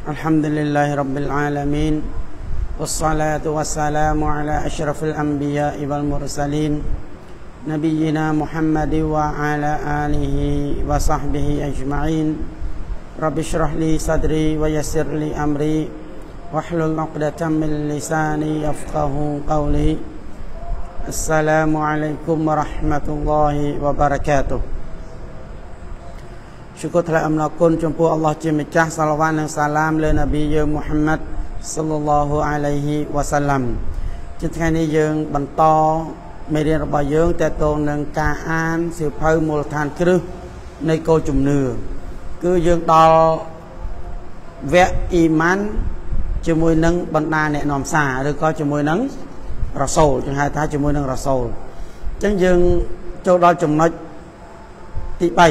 الحمد لله رب العالمين والصلاة والسلام على أشرف الأنبياء والمرسلين نبينا محمد وعلى آله وصحبه أجمعين رب اشرح لي صدري ويسر لي أمري واحلل عقدة من لساني يفقه قولي السلام عليكم ورحمة الله وبركاته syukur telah amnakun jumpa Allah Jemicah salawat dan salam le NabiយើងMuhammad sallallahu alaihi wasallam ជាថ្ងៃនេះយើងបន្តមេរៀនរបស់យើងតទៅនឹងការអានសៀវភៅមូលដ្ឋានគ្រឹះនៃគោលជំនឿគឺយើងដល់វគ្គអ៊ីម៉ានជាមួយនឹងបណ្ដាអ្នកនាំសារឬក៏ជាមួយនឹងរ៉ាសូលយើងហៅថាជាមួយនឹងរ៉ាសូលអញ្ចឹងយើងចូលដល់ចំណុចទី3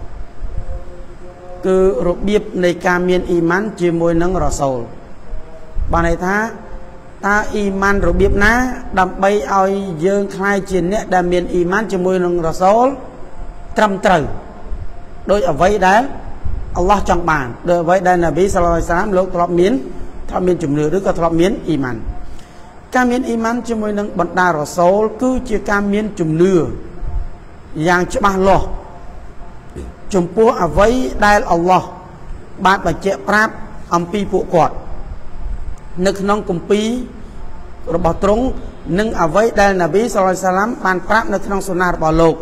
គឺរបៀបនៃការមានអ៊ីម៉ានជាមួយនឹងរ៉ាសូលបានន័យថាតើអ៊ីម៉ានរបៀបណាដើម្បីឲ្យយើងខ្លាយជាអ្នកដែលមានអ៊ីម៉ានជាមួយនឹងរ៉ាសូលត្រឹមត្រូវដោយអ្វីដែលអល់ឡោះចង់បានដោយអ្វីដែលនប៊ីសល្លឡោះអាឡៃហ៊ីវសល្លាមលោកធ្លាប់មានជំនឿឬក៏ធ្លាប់មានអ៊ីម៉ានការមានអ៊ីម៉ានជាមួយនឹងបណ្ដារ៉ាសូលគឺជាការមានជំនឿយ៉ាងច្បាស់លាស់ចំពោះអ្វីដែលអល់ឡោះបានបញ្ជាក់ប្រាប់អំពីពួកគាត់នៅក្នុងគម្ពីររបស់ទ្រង់និងអ្វីដែលនប៊ីសល្លឡោះអាឡៃហ៊ីវសល្លាមបានប្រាប់នៅក្នុងសុណារបស់លោក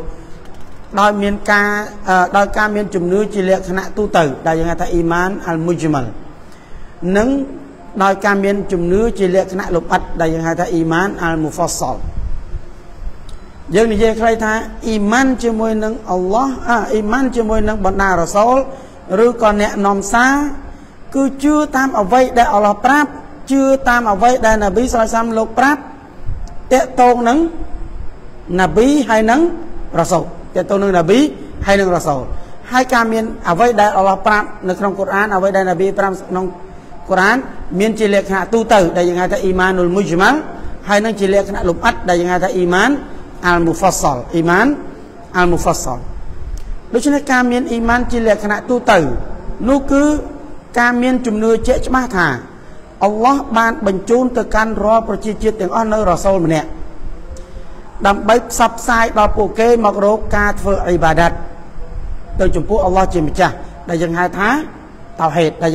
ដោយការមានជំនឿជាលក្ខណៈទូទៅដែលយើងហៅថាអ៊ីម៉ានអលមុជម៉ាល់និងដោយការមានជំនឿជាលក្ខណៈលម្អិតដែលយើងហៅថាអ៊ីម៉ានអលមូហ្វាសលយើងនិយាយខ្លីថាអ៊ីម៉ានជាមួយនឹងអល់ឡោះអ៊ីម៉ានជាមួយនឹងបណ្ដារ៉ាសូលឬក៏អ្នកនាំសារគឺជឿតាមអ្វីដែលអល់ឡោះប្រាប់ជឿតាមអ្វីដែលនប៊ីសល្លឡោះអាឡៃហ៊ីវសល្លាមលោកប្រាប់តេតងនឹងនប៊ីហើយនឹងរ៉ាសូលតេតងនឹងនប៊ីហើយនឹងរ៉ាសូលហើយការមានអ្វីដែលអល់ឡោះប្រាប់នៅក្នុងកូរ៉ានអ្វីដែលនប៊ីប្រាប់ក្នុងកូរ៉ានមានជាលក្ខណៈទូទៅដែលយើងហៅថាអ៊ីម៉ានុលមុជម៉ាល់ហើយនឹងជាលក្ខណៈលម្អិតដែលយើងហៅថាអ៊ីម៉ានអលមូហ្វាសលអ៊ីម៉ានអលមូហ្វាសលដូច្នេះការមានអ៊ីម៉ានជាលក្ខណៈទូទៅនោះគឺការមានជំនឿជាក់ច្បាស់ថាអល់ឡោះបានបញ្ជូនទៅកាន់រាល់ប្រជាជាតិទាំងអស់នៅរ៉ាសូលម្នាក់ដើម្បីផ្សព្វផ្សាយដល់ពួកគេមករកការធ្វើអ៊ីបាដាតទៅចំពោះអល់ឡោះជាម្ចាស់ដែលយើងហៅថាតៅហេតដោយ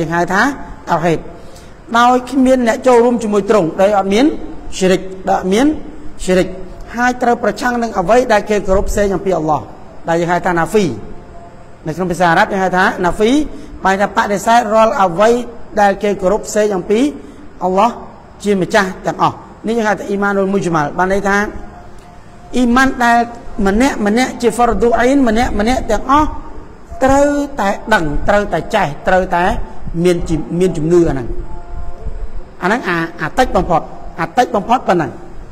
គ្មានអ្នកចូលរួមជាមួយទ្រង់ដោយអត់មានឈីរិកហើយត្រូវប្រឆាំងនឹងអ្វីដែលគេគោរពផ្សេងអំពីអល់ឡោះដែលយើងហៅថាណាហ្វីនៅក្នុងភាសាអារ៉ាប់យើងហៅថាណាហ្វីបែរថាបដិសេធរាល់អ្វីដែលគេគោរពផ្សេងអំពីអល់ឡោះជាម្ចាស់ទាំងអស់នេះយើងហៅថាអ៊ីម៉ានុលមុជម៉ាល់បានន័យថាអ៊ីម៉ានដែលម្នាក់ជាហ្វរឌូអ៊ីនម្នាក់ទាំងអស់ត្រូវតែដឹងត្រូវតែចេះត្រូវតែមានជំនឿអាហ្នឹងអាតិចបំផុតប៉ុណ្ណឹង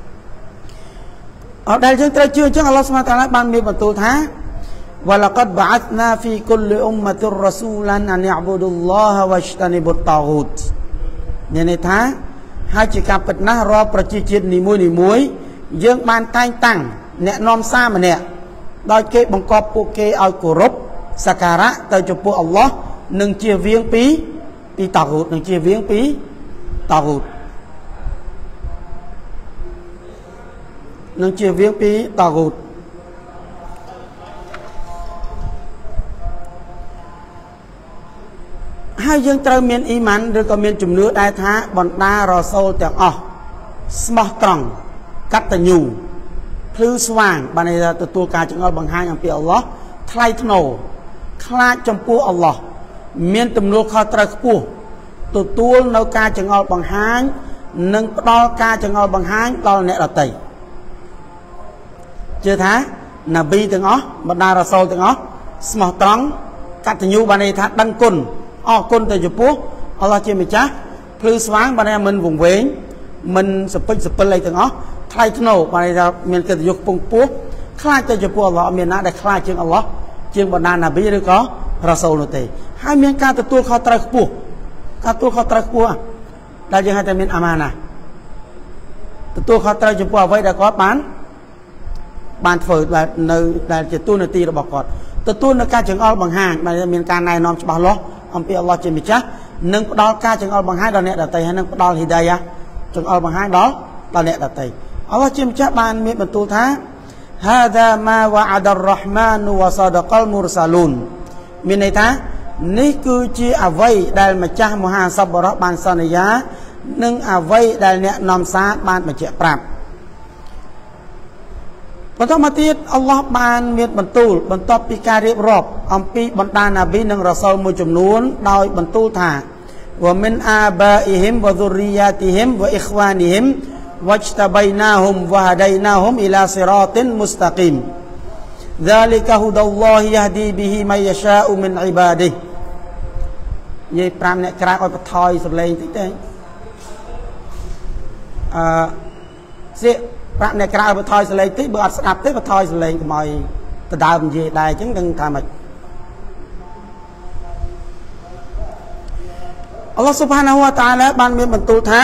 អត់ដែលយើងត្រូវជឿអញ្ចឹងអល់ឡោះស៊ុបហានតាអាឡាបានមានបន្ទូលថាវ៉ាឡាកតបអតណាហ្វីគុលអ៊ុម៉ាតុររ៉ាស៊ូលានអានយអបុឌុលឡោះវ៉ាជ្តានីបុតតាហ្គូតមានន័យថាហើយជាការពិតណាស់រាល់ប្រជាជាតិនីមួយយើងបានតែងតាំងអ្នកនាំសារម្នាក់ដោយគេបង្កប់ពួកគេឲ្យគោរពសក្ការៈទៅចំពោះអល់ឡោះនិងជៀសវាងពីតាហ្គូតហើយយើងត្រូវមានអ៊ីម៉ានឬក៏មានជំនឿដែរថាបណ្ដារ៉ាសូលទាំងអស់ស្មោះត្រង់កតញ្ញូភ្លឺស្វាងបានន័យថាទទួលការចង្អុលបង្ហាញអំពីអល់ឡោះថ្លៃថ្នូរខ្លាចចំពោះអល់ឡោះមានទំនួលខុសត្រូវខ្ពស់ទទួលនៅការចង្អុលបង្ហាញនិងផ្ដល់ការចង្អុលបង្ហាញដល់អ្នកដទៃជឿថានប៊ីទាំងអស់បណ្ដារ៉ាសូលទាំងអស់ស្មោះត្រង់កតញ្ញូបានន័យថាដឹងគុណអរគុណទៅចំពោះអល់ឡោះជាម្ចាស់ភ្លឺស្វាងបានន័យថាមិនវង្វេងមិនសពិចសពិលអីទាំងអស់ថ្លៃថ្នូរបានន័យថាមានកិត្តិយសខ្ពង់ខ្ពស់ខ្លាចទៅចំពោះអល់ឡោះមានណាដែលខ្លាចជាងអល់ឡោះជាងបណ្ដានប៊ីឬក៏រ៉ាសូលនោះទេហើយមានការទទួលខុសត្រូវខ្ពស់ដែលយើងហៅថាមានអាម៉ាណាទទួលខុសត្រូវចំពោះអ្វីដែលគាត់បានធ្វើដែលជាទូនាទីរបស់គាត់ទទួលនៅការចង្អុលបង្ហាញបានមានការណែនាំច្បាស់លាស់អំពីអល់ឡោះជាម្ចាស់នឹងផ្ដល់ការចង្អុលបង្ហាញដល់អ្នកដទៃហើយនឹងផ្ដល់ hidayah ចង្អុលបង្ហាញដល់អ្នកដទៃអល់ឡោះជាម្ចាស់បានមានបន្ទូលថា Hadha ma wa'ada ar-Rahman wa sadaqa al-mursalun មានន័យថានេះគឺជាអ្វីដែលម្ចាស់មហាសប្បុរសបានសន្យានិងអ្វីដែលអ្នកនាំសារបានបញ្ជាក់ប្រាប់បន្តមកទៀតអល់ឡោះបានមានបន្ទូលបន្ទាប់ពីការរៀបរាប់អំពីបណ្ដាណាប៊ីនិងរ៉ាស៊ូលមួយចំនួនដោយបន្ទូលថា wa min abaihim wa dhurriyyatihim wa ikhwanihim wajtabainahum wa hadainahum ila siratin mustaqim dzalika hudallahi yahdi bihi may yasha'u min ibadihi និយាយ5អ្នកក្រៅឲ្យបន្ថយសំឡេងតិចទេសៀកប្រាក់អ្នកក្រៅបន្ថយសំឡេងតិចបើអត់ស្ដាប់ទេបន្ថយសំឡេងកុំឲ្យដដើមនិយាយដែរអញ្ចឹងដឹងថាម៉េចអល់ឡោះស៊ុបហានាហ៊ូវតាអាឡាបានមានបន្ទូលថា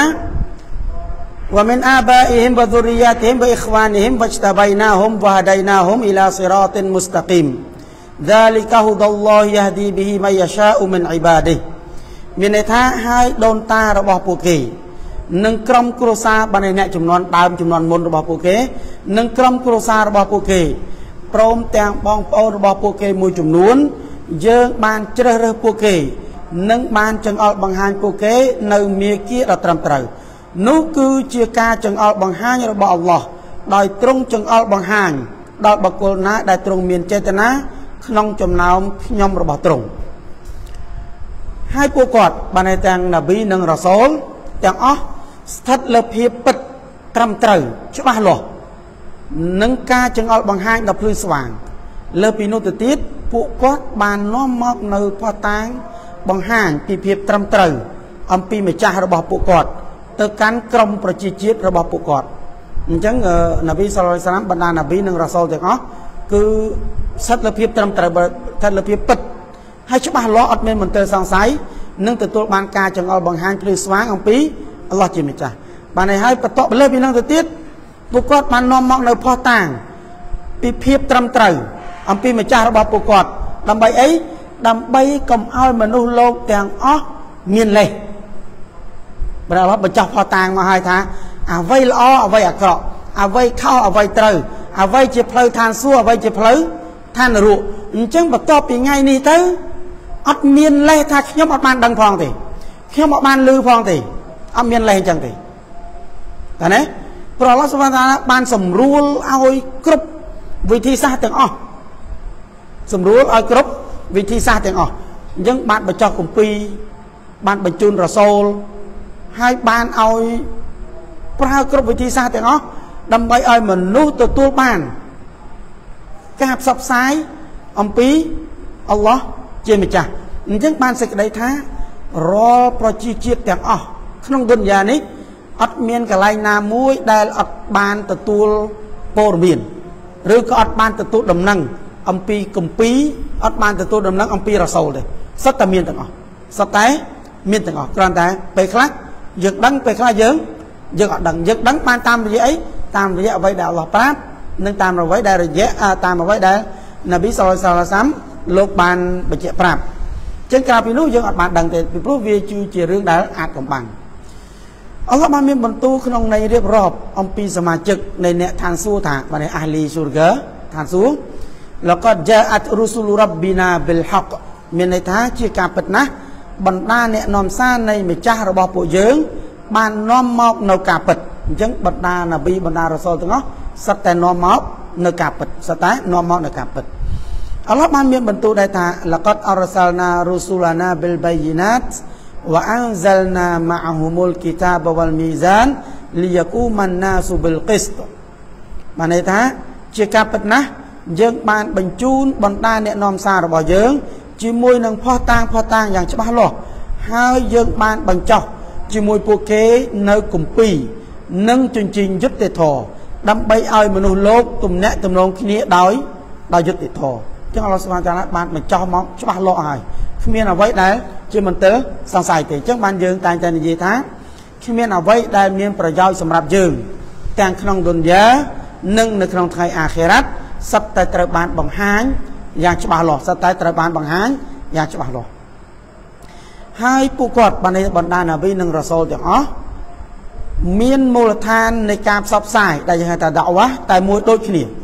wa min abaihim wa dhurriyyatihim wa ikhwanihim wajtabainahum wa hadainahum ila siratin mustaqim dzalika hudallahi yahdi bihi may yasha'u min ibadihi មានន័យថាហើយដូនតារបស់ពួកគេនិងក្រុមគ្រួសារបានអ្នកចំនួនដើមចំនួនមុនរបស់ពួកគេនិងក្រុមគ្រួសាររបស់ពួកគេព្រមទាំងបងប្អូនរបស់ពួកគេមួយចំនួនយើងបានជ្រើសរើសពួកគេនិងបានចង្អុលបង្ហាញពួកគេនៅមាគ៌ាដ៏ត្រឹមត្រូវនោះគឺជាការចង្អុលបង្ហាញរបស់អល់ឡោះដោយទ្រង់ចង្អុលបង្ហាញដល់បុគ្គលណាដែលទ្រង់មានចេតនាក្នុងចំណោមខ្ញុំរបស់ទ្រង់ហើយពួកគាត់បានទាំងណាប៊ីនិងរ៉ាស៊ូលទាំងអស់ស្ថិតលើភាពពិតត្រឹមត្រូវច្បាស់លាស់នឹងការចង្អុលបង្ហាញដល់ភ្លឺស្វាងលើពីនោះទៅទៀតពួកគាត់បាននាំមកនៅផតតាងបង្ហាញពីភាពត្រឹមត្រូវអំពីម្ចាស់របស់ពួកគាត់ទៅកាន់ក្រុមប្រជាជាតិរបស់ពួកគាត់អញ្ចឹងណាប៊ីសល្លឡោះអាឡៃហ៊ីវសល្លាមបណ្ដាណាប៊ីនិងរ៉ាស៊ូលទាំងអស់គឺស្ថិតលើភាពត្រឹមត្រូវស្ថិតលើភាពពិតហើយច្បាស់លាស់អត់មានមន្ទិលសង្ស័យនឹងទទួលបានការចង្អុលបង្ហាញភ្លឺស្វាងអំពីអល់ឡោះជាម្ចាស់បានហើយបន្តលើពីនឹងទៅទៀតពួកគាត់បាននាំមកនៅផុសតាងពីភាពត្រឹមត្រូវអំពីម្ចាស់របស់ពួកគាត់ដើម្បីអីដើម្បីកុំឲ្យមនុស្សលោកទាំងអស់មានលេសព្រះអល់ឡោះបញ្ចុះផុសតាងមកឲ្យថាអ្វីល្អអ្វីអាក្រក់អ្វីខុសអ្វីត្រូវអ្វីជាផ្លូវឋានសួគ៌អ្វីជាផ្លូវឋាននរកអញ្ចឹងបន្ទាប់ពីថ្ងៃនេះទៅអត់មានលេសថាខ្ញុំអត់បានដឹងផងទេខ្ញុំអត់បានឮផងទេអត់មានលេសអញ្ចឹងទេតើណាព្រះអល់ឡោះស៊ុបហានតាអាឡាបានសម្រួលឲ្យគ្រប់វិធីសាស្ត្រទាំងអស់សម្រួលឲ្យគ្រប់វិធីសាស្ត្រទាំងអស់អញ្ចឹងបានបញ្ចុះគម្ពីរបានបញ្ជូនរ៉ាស៊ូលហើយបានឲ្យប្រើគ្រប់វិធីសាស្ត្រទាំងអស់ដើម្បីឲ្យមនុស្សទទួលបានការផ្សព្វផ្សាយអំពីអល់ឡោះជាម្ចាស់អញ្ចឹងបានសេចក្តីថារាល់ប្រជាជាតិទាំងអស់ក្នុងឌុនយ៉ានេះអត់មានកន្លែងណាមួយដែលអត់បានទទួលព័ត៌មានឬក៏អត់បានទទួលដំណឹងអំពីគម្ពីរអត់បានទទួលដំណឹងអំពីរ៉ាស៊ូលទេសុទ្ធតែមានទាំងអស់សុទ្ធតែមានទាំងអស់គ្រាន់តែពេលខ្លះយើងដឹងពេលខ្លះយើងអត់ដឹងយើងដឹងបានតាមរយៈអីតាមរយៈអ្វីដែលអល់ឡោះប្រាប់និងតាមអ្វីដែលតាមអ្វីដែលនប៊ីសល្លឡោះអាឡៃហ៊ីវសល្លាមលោកបានបញ្ជាក់ប្រាប់ចឹងក្រៅពីនោះយើងអត់បានដឹងទេពីព្រោះវាជារឿងដែលអាចកំបាំងអល់ឡោះបានមានបន្ទូលក្នុងន័យរៀបរាប់អំពីសមាជិកនៃអ្នកឋានសួគ៌ថាបានអាហ្លីស៊ូរហ្គាឋានសួគ៌លកតជាអតរុស៊ូលរ៉ាប៊ីណាប៊ីលហកមានន័យថាជាការពិតណាស់បណ្ដាអ្នកនាំសារនៃម្ចាស់របស់ពួកយើងបាននាំមកនៅការពិតអញ្ចឹងបណ្ដាណាប៊ីបណ្ដារ៉ាស៊ូលទាំងអស់សិតតែនាំមកនៅការពិតសិតតែនាំមកនៅការពិតអល់ឡោះបានមានបន្ទូលដែរថាលកតអរសាលណារុស៊ូលាណាប៊ីលបៃយីណាតវ៉ាអនហ្សលណាម៉ាអហ៊ុមុលគីតាបវលមីហ្សានលីយ៉ាគូម៉ាន់ណាស៊ូប៊ីលកិសតបានន័យថាជាការពិតណាស់យើងបានបញ្ជូនបណ្ដាអ្នកនាំសាររបស់យើងជាមួយនឹងផុសតាងយ៉ាងច្បាស់លាស់ហើយយើងបានបញ្ចុះជាមួយពួកគេនៅគម្ពីរនិងជញ្ជីងយុត្តិធម៌ដើម្បីឲ្យមនុស្សលោកទំនាក់ទំនងគ្នាដោយយុត្តិធម៌ចឹងអល់ឡោះស៊ុបហានតាអាឡាបានបញ្ចុះមកច្បាស់លាស់ហើយគ្មានអ្វីដែលជាមន្ទិលសង្ស័យទេចឹងបានយើងតែងតែនិយាយថាគ្មានអ្វីដែលមានប្រយោជន៍សម្រាប់យើងទាំងក្នុងឌុនយ៉ានិងនៅក្នុងថ្ងៃអាខិរ៉ាត់សិតតែត្រូវបានបង្ហាញយ៉ាងច្បាស់លាស់សិតតែត្រូវបានបង្ហាញយ៉ាងច្បាស់លាស់ hai phụ quạt ban này bọn đàn là vì nâng rà sô tiếng ó miên mô là thanในการสอบสายได้ยังไงแต่ดาวะแต่มวยโดยขี้นี่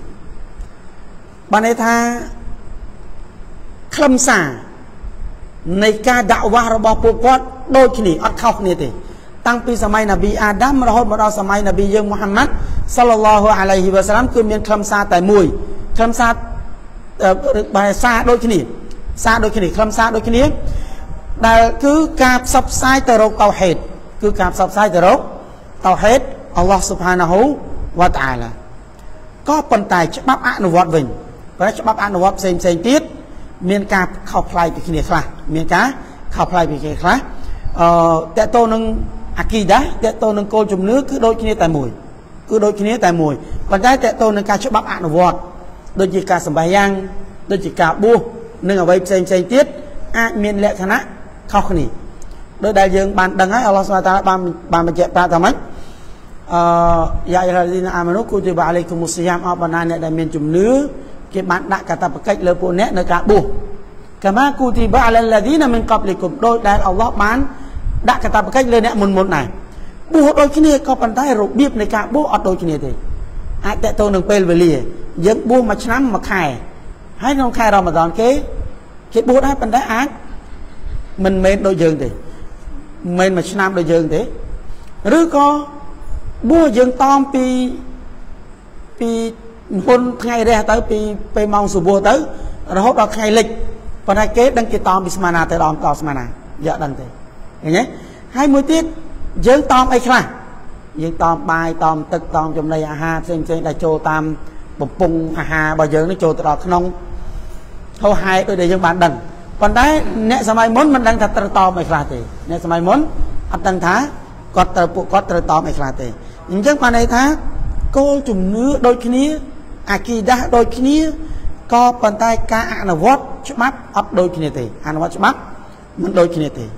ban này tha คำสั่งในการด่าวะระบอบปุกวัดโดยขี้นี่อัดเข้าขี้นี่ติตั้งปีสมัยนบีอาดัมมาหดมาเอาสมัยนบียังมุฮัมมัดศ็อลลัลลอฮุอะลัยฮิวะซัลลัมคือมีคำสั่งแต่มวยคำสั่งบายซาโดยขี้นี่ซาโดยขี้นี่คำสั่งโดยขี้นี่แต่คือการสับสายตะรกเตาเหตุคือการสับสายตะรกเตาเหตุอัลลอฮฺ سبحانه และ تعالى ก็เป็นแต่ฉบับอนุวัตวิ่งเพราะฉบับอนุวัตเซนติดมีการเข้าพลายไปขี้นี่ค่ะมีการเข้าพลายไปขี้นี่ค่ะแต่ตัวหนึ่งอากีดะแต่ตัวหนึ่งโกจุ่มเนื้อคือโดยขี้นี่แต่มวยคือโดยขี้นี่แต่มวยปัจจัยแต่ตัวหนึ่งการฉบับอนุวัตโดยจิการสบายยังโดยจิการบูหนึ่งเอาไว้เซนติดอาจมีลักษณะเข้าขี้นี่โดยได้ยังบานดังให้อัลลอฮฺ سبحانه และ تعالى บานมาเจ็บปลาทำไมยาอิราดีนอามานุกุติบะอะลัยกุมุสซิยามอับบานาเนี่ยได้มีจุ่มเนื้อเก็บบัตรดักกระตับประกัยเลยพวกเนี้ยในการบุกะมากุติบะอะลัยดีนมินกับลิกุมโดยได้อัลลอฮฺบานดักกระตับประกัยเลยเนี่ยมุนไหนบุโดยที่นี่ก็เป็นได้รูปแบบในการบุอัดโดยที่นี่ทีอาจแต่ตัวหนึ่งเป็นเวลียังบุมาชนะมาขายให้น้องขายเรามาตอนเก็บุได้เป็นได้อาจมันเมนโดยยืงทีเมนมาชนะโดยยืงทีหรือก็บัวยังตอมปีคนไงได้tớiปีมองสู่บัวtới rồi hốt đọc ngày lịch và hai kế đăng ký tòm bị smana tới đòm tòm smana dạ đăng thế nghe nhé 20 tiết dương tòm ấy khá dương tòm bài tòm tức tòm trong đây aha xem là chô tam bụng bùng aha bao giờ nó chô tới đọc nông thôi hai tôi để dương bạn đằng còn đấy nè sao mai muốn mình đang thật tờ tòm ấy khá thì nè sao mai muốn ăn tăng thá có tờ tòm ấy khá thì nhưng chắc mà này thá cô chùm nước đôi khi ní kỳ đá đôi khi ní có bàn tay ca ăn là vót chụp mắt ấp đôi khi ní thì ăn là vót chụp mắt mình đôi khi ní thì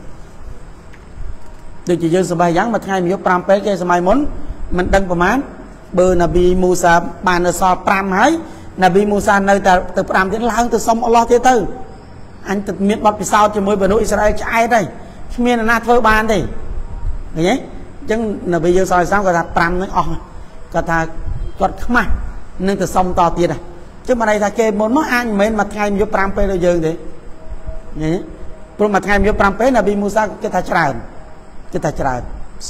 được chỉ dân sờ bài dáng mà thay mình pram pe cái sờ muốn mình đăng của mán bờ Nabi Musa bàn ở so pram hái Nabi Musa nơi từ pram đến lang từ sông Allah thế tư anh từ miền bắc phía sau cho mới bờ núi Israel ai đây miền là nát vỡ bàn thì nhé chẳng là bây giờ soi sáng có thật pram nó có thật quật khma nên từ sông to tiền này chứ mà đây là kê muốn nó ăn mấy mặt ngay vô pram pe rồi dừng đấy nhé rồi mặt ngay vô pram pe là bị Musa cái ta chả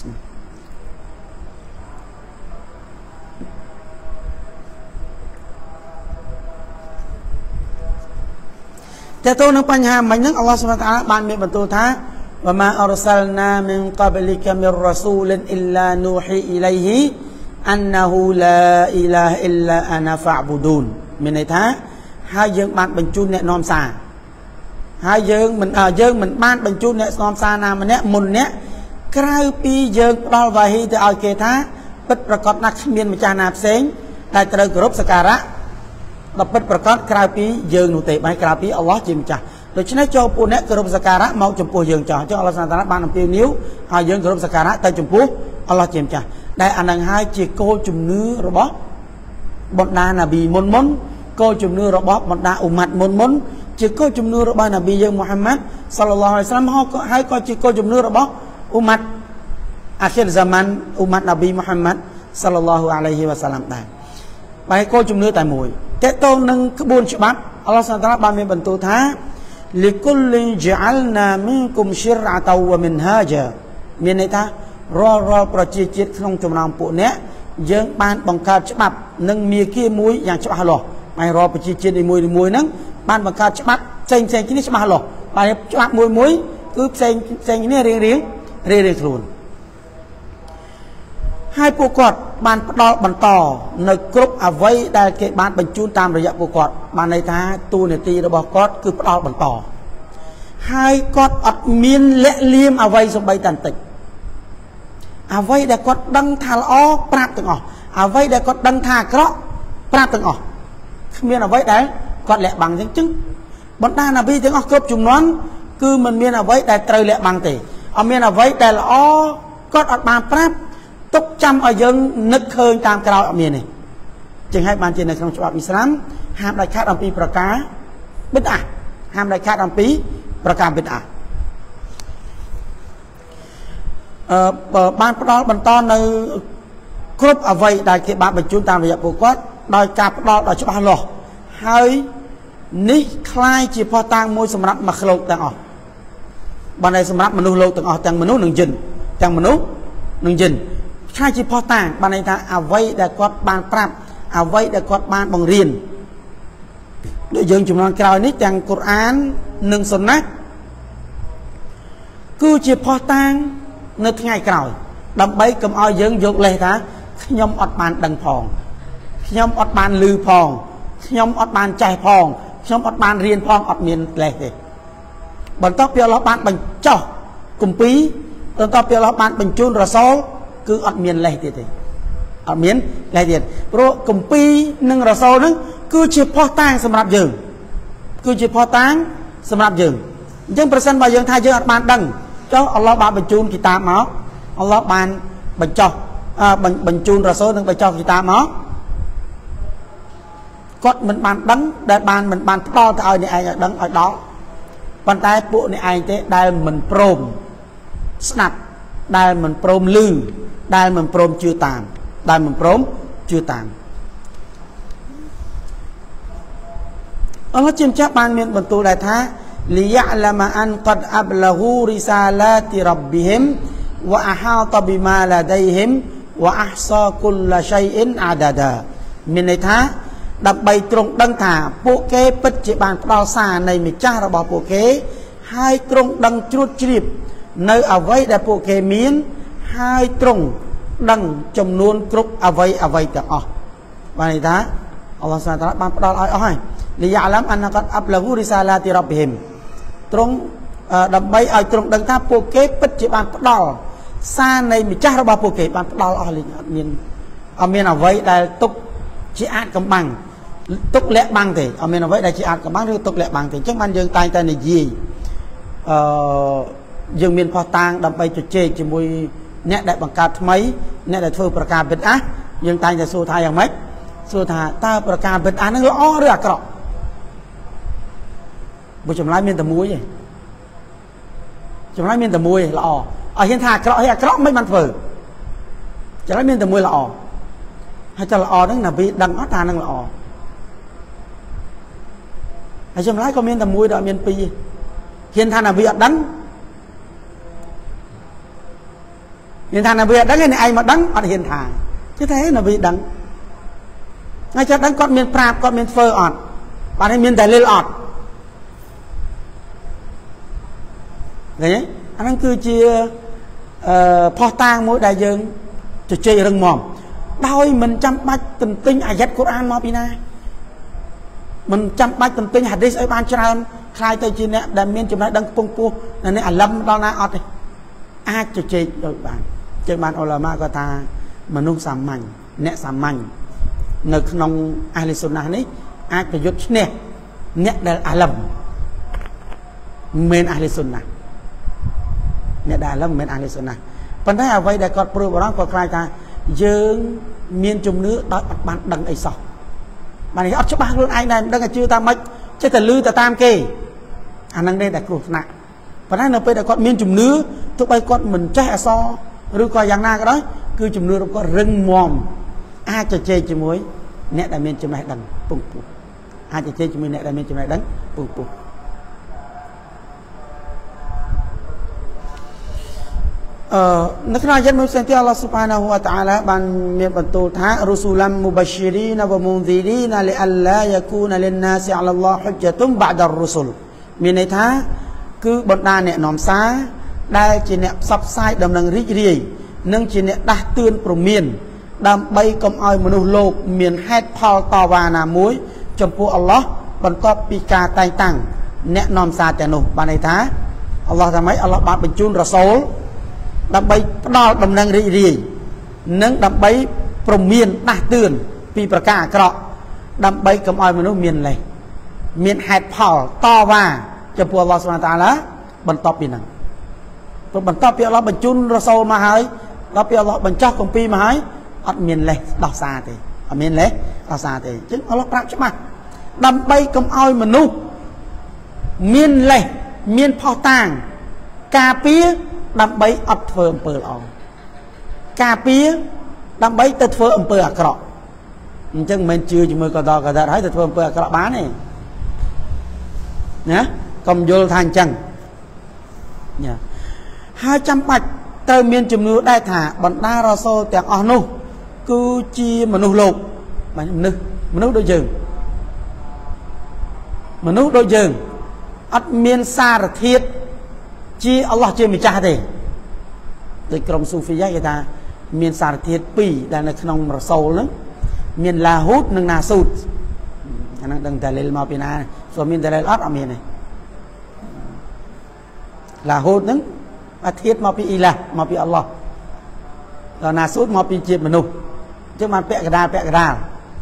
แต่ตัวนึงปัญหามันนึกอัลลอฮฺ سبحانه และ تعالى บ้านมีบรรทุกท้าว่ามาอัลซัลนามินกับลิกมิรรสูลินอิลลานูฮีอิลัยฮิอันนะฮูลาอิลาฮอิลลาอานาฟะบูดูนมีในท้าให้ยังบ้านบรรจุเนี่ยนอมซาให้ยังมันบ้านบรรจุเนี่ยนอมซานามันเนี่ยมุนเนี่ยใครปียังดอลวาฮีจะเอาเกท้าปิดประกอบนักเมียนมาจานาเซงได้เจริญกรบสการะเราปิดประกอบใครปียังหนุเตะไปใครปีอัลลอฮ์จิมจ่าโดยฉะนั้นโจปูเนี่ยกรบสการะมองจมพูยังจ่าเจ้าอัลลอฮ์สันตะบ้านปีนิ้วให้ยังกรบสการะแต่จมพูอัลลอฮ์จิมจ่าได้อันนั้นให้จีโกจุ่มเนื้อระบบบดานาบีมนโกจุ่มเนื้อระบบบดาอุมัดมนจีโกจุ่มเนื้อระบนาบียังมุฮัมมัดศ็อลลัลลอฮุอะลัยฮิวะซัลลัมเขาให้ก็จีโกจุ่มเนื้อระบบอุมัดอาคิรซามันอุมัดนบีมุฮัมมัดศ็อลลัลลอฮุอะลัยฮิวะซัลลัมได้ไปโกจุ่มเนื้อแต่มวยแต่ตัวหนึ่งขบวนฉบับอัลลอฮฺสันตะบานมีบรรทุกท้าลิคุลลิจัลนามินกุมชิรอะตาวะมินฮาจามีในท้ารอประจิตขนมจมน้ำปุเนี้ยยังบ้านบังคับฉบับนึ่งมีขี้มุ้ยอย่างฉบับฮัลโหลไม่รอประจิตในมุ้ยนั้นบ้านบังคับฉบับเซงที่นี่ฉบับฮัลโหลไปฉบับมุ้ยคือเซงนี่เรียงครูนให้ปูกอดบ้านดอลบันต่อในกรุ๊ปเอาไว้ได้เก็บบ้านบรรจุตามระยะปูกอดบ้านในท้าตัวในตีระบบกอดคือดอลบันต่อให้กอดอัดมีนและเลียมเอาไว้สบายตันติเอาไว้ได้กอดดังทาล้อปราบตึงออกเอาไว้ได้กอดดังทาเคราะห์ปราบตึงออกมีนเอาไว้ได้กอดแหลกบังจึงบนด้านนบีจึงออกกรุ๊ปจุ่มนั้นคือมันมีนเอาไว้ได้เตยแหลกบังตีเอามีนเอาไว้ได้ล้อกอดอัดมาปราบตกจำเอายังนึกเคยตามกล่าวอเมียนี่จึงให้บานเจนในคำฉบับอิสลามห้ามได้คาดอัมปีประกาบิดอะห้ามได้คาดอัมปีประกาบิดอะ banផ្ដល់បន្តនៅគ្រប់អ្វីដែលគេបានបញ្ជូនតាមរយៈពួកគាត់ដោយការផ្ដល់ដោយច្បាស់លាស់ហើយនេះคล้ายជាផុសតាងមួយសម្រាប់មកលោកទាំងអស់បានតែសម្រាប់មនុស្សលោកទាំងអស់ទាំងមនុស្សនិងយិនទាំងមនុស្សនិងយិនคล้ายជាផុសតាងបានន័យថាអ្វីដែលគាត់បានប្រាប់អ្វីដែលគាត់បានបង្រៀនដូចយើងចំនួនក្រោយនេះទាំងកូរ៉ាននិងសុនណាគឺជាផុសតាងនៅថ្ងៃក្រោយដើម្បីកុំឲ្យយើងយកលេសថាខ្ញុំអត់បានដឹងផងខ្ញុំអត់បានឮផងខ្ញុំអត់បានចេះផងខ្ញុំអត់បានរៀនផងអត់មានលេសទេបន្ទាប់ពីអល់ឡោះបានបញ្ចុះគម្ពីរបន្ទាប់ពីអល់ឡោះបានបញ្ជូនរ៉ាសូលគឺអត់មានលេសទៀតទេអត់មានលេសទៀតព្រោះគម្ពីរនិងរ៉ាសូលហ្នឹងគឺជាផុសតាងសម្រាប់យើងគឺជាផុសតាងសម្រាប់យើងអញ្ចឹងប្រសិនបើយើងថាយើងអត់បានដឹងចុះអល់ឡោះបានបញ្ជូនគីតាបមកអល់ឡោះបានបញ្ចុះបញ្ជូនរ៉ាសូលនិងបញ្ចុះគីតាបមកគាត់មិនបានដឹងដែលបានមិនបានផ្ដល់ទៅឲ្យអ្នកឯងឲ្យដឹងឲ្យដល់ប៉ុន្តែពួកអ្នកឯងទេដែលមិនព្រមស្ដាប់ដែលមិនព្រមឮដែលមិនព្រមជឿតាមដែលមិនព្រមជឿតាមអល់ឡោះជាម្ចាស់បានមានបន្ទូលដែរថាលីយ៉ាឡាម៉ាអានកដអាប់ឡាហ៊ូរីសាឡាទីរ៉ប៊ីហ៊ីមវ៉ាអហាតប៊ីម៉ាឡាដៃហ៊ីមវ៉ាអហ្សាគុលឡាឆៃអ៊ីនអាដាដាមានន័យថាដើម្បីទ្រង់ដឹងថាពួកគេពិតជាបានផ្ដល់សារនៃម្ចាស់របស់ពួកគេហើយទ្រង់ដឹងជ្រួតជ្រាបនៅអ្វីដែលពួកគេមានហើយទ្រង់ដឹងចំនួនគ្រប់អ្វីអ្វីទាំងអស់បានន័យថាអល់ឡោះសុបហានតាឡាបានផ្ដល់ឲ្យអស់ហើយលីយ៉ាឡាំអានកាត់អាប់ឡាហ៊ូរីសាឡាទីរ៉បហ៊ីមទ្រង់ដើម្បីឲ្យទ្រង់ដឹងថាពួកគេពិតជាបានផ្ដល់សារនៃម្ចាស់របស់ពួកគេបានផ្ដល់អស់លេងអត់មានអ្វីដែលទុកជាអាចកំបាំងទុកលាក់បាំងទេអត់មានអ្វីដែលជាអាចកំបាំងឬទុកលាក់បាំងទេអញ្ចឹងបានយើងតែងតែនិយាយយើងមានផុសតាងដើម្បីជជែកជាមួយអ្នកដែលបង្កើតថ្មីអ្នកដែលធ្វើប្រការបិទអាយើងតែងតែសួរថាយ៉ាងម៉េចសួរថាតើប្រការបិទអានឹងល្អឬអាក្រក់បើចម្លើយមានតែមួយទេចម្លើយមានតែមួយល្អឲ្យហ៊ានថាអាក្រក់ហើយអាក្រក់មិនបានធ្វើចម្លើយមានតែមួយល្អហើយតើល្អហ្នឹងណាវីដឹងអត់ថានឹងល្អហើយចម្លើយក៏មានតែមួយដល់មានពីរហ៊ានថាណាវីអត់ដឹងហ៊ានថាណាវីអត់ដឹងឯងមកដឹងអត់ហ៊ានថាchứ thếណាវីដឹងហើយចុះដឹងគាត់មានប្រាប់គាត់មានធ្វើអត់បាទនេះមានតែលិលអត់ឃើញទេអាហ្នឹងគឺជាផុសតាងមួយដែលយើងជជែករឹងមាំដោយមិនចាំបាច់ទន្ទិញអាយ៉ាត់កូរ៉ានមកពីណាមិនចាំបាច់ទន្ទិញហាឌីសឲ្យបានច្រើនខ្លាយទៅជាអ្នកដែលមានចំណេះដឹងខ្ពង់ខ្ពស់អ្នកអាឡឹមដល់ណាអត់ទេអាចជជែកដូចបានចឹងបានអ៊ុលាម៉ាគាត់ថាមនុស្សសាមញ្ញអ្នកសាមញ្ញនៅក្នុងអាហ្លីស៊ុនណានេះអាចប្រយុទ្ធឈ្នះអ្នកដែលអាឡឹមមិនអាហ្លីស៊ុនណាអ្នកដែលអាឡឹមមិនអាហ្លីស៊ុនណាប៉ុន្តែអ្វីដែលគាត់ព្រួយបារម្ភគាត់ខ្លាចថាយើងមានជំនឿដោយអត់បានដឹងអីសោះបានអត់ច្បាស់ខ្លួនឯងដែរមិនដឹងថាជឿតាមម៉េចចេះតែលឺទៅតាមគេអានឹងនេះតែគ្រោះថ្នាក់ប៉ុន្តែនៅពេលដែលគាត់មានជំនឿទោះបីគាត់មិនចេះអក្សរឬក៏យ៉ាងណាក៏ដោយគឺជំនឿរបស់គាត់រឹងមាំអាចជជែកជាមួយអ្នកដែលមានចំណេះដឹងពងពោះអាចជជែកជាមួយអ្នកដែលមានចំណេះដឹងពងពោះនៅក្នុងអាយ៉ាតមួយផ្សេងទៀតអល់ឡោះស៊ុបហានាហ៊ូវតាអាឡាបានមានបន្ទូលថារុស៊ូឡាំមុបាស្យរីនវមុនឌីរីនលីអល់ឡាយ៉ាគូនលិនណាសអឡាឡោះហុជ្ជតុមបាដរុស៊ុលមានន័យថាគឺបណ្ដាអ្នកនាំសារដែលជាអ្នកផ្សព្វផ្សាយដំណឹងរីករាយនិងជាអ្នកដាស់តឿនព្រមានដើម្បីកុំឲ្យមនុស្សលោកមានហេតុផលតវ៉ាណាមួយចំពោះអល់ឡោះបន្ទាប់ពីការតែងតាំងអ្នកនាំសារទាំងនោះបានន័យថាអល់ឡោះថាម៉េចអល់ឡោះបានបញ្ជូនរ៉ាសូលដើម្បីផ្ដល់ដំណឹងរីករាយនិងដើម្បីព្រមានដាស់តឿនពីប្រការអាក្រក់ដើម្បីកុំឲ្យមនុស្សមានលេសមានហេតុផលតវ៉ាចំពោះអល់ឡោះស៊ុបហានតាអាឡាបន្ទាប់ពីហ្នឹងព្រោះបន្ទាប់ពីអល់ឡោះបញ្ជូនរ៉ាសូលមកហើយដល់ពីអល់ឡោះបញ្ចុះគម្ពីរមកហើយអត់មានលេសដោះសារទេអត់មានលេសដោះសារទេអញ្ចឹងអល់ឡោះប្រាប់ច្បាស់ដើម្បីកុំឲ្យមនុស្សមានលេសមានផុសតាងការពារ đâm bay ắt phơi bờ lò cà pía đâm bay tật phơi bờ à cọ chẳng mình chưa chỉ mới có đo cả thấy tật phơi bờ à cọ bán này nhá cầm vô thành chẳng nhá 200 bạch tơ miên chùm nước đại thả bận đa rò xô tiếng ổ nụ cứ chi mà nụ lục mà nụ đôi dừng mà nụ đôi dừng ắt miên xa ra thiết chi Allah chơi mình cha thì từ trong Sufi giác người ta miên xa ra thiết bì là nó không rò xô lắm miên là hút nâng nà sụt nó đừng thể lên màu bên này rồi miên thể lên ớt ở miền này là hút nâng thiết mau pi ilah mau pi Allah rồi nà sút mau pi chiết mình nụ chứ mà pẹ cái đà